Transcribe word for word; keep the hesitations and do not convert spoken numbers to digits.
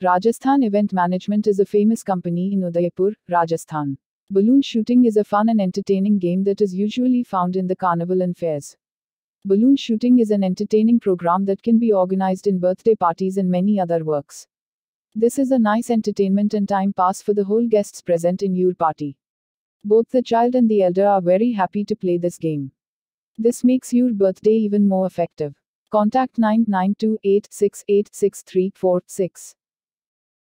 Rajasthan Event Management is a famous company in Udaipur, Rajasthan. Balloon shooting is a fun and entertaining game that is usually found in the carnival and fairs. Balloon shooting is an entertaining program that can be organized in birthday parties and many other works. This is a nice entertainment and time pass for the whole guests present in your party. Both the child and the elder are very happy to play this game. This makes your birthday even more effective. Contact nine nine two eight six eight six three four six.